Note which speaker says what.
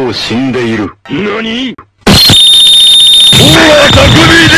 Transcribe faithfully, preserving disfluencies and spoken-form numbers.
Speaker 1: う死んでいる。
Speaker 2: 何？大は匠で